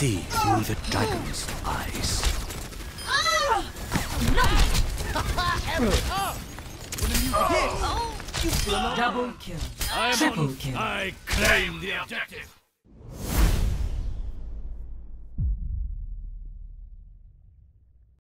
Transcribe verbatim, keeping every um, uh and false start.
see through the dragon's eyes. Double kill. I'm Triple on. kill. I claim the objective.